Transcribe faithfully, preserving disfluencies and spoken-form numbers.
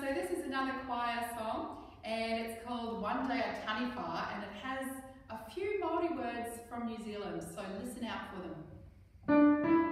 so this is another choir song, and it's called One Day at Taniwha, and it has a few Māori words from New Zealand, so listen out for them.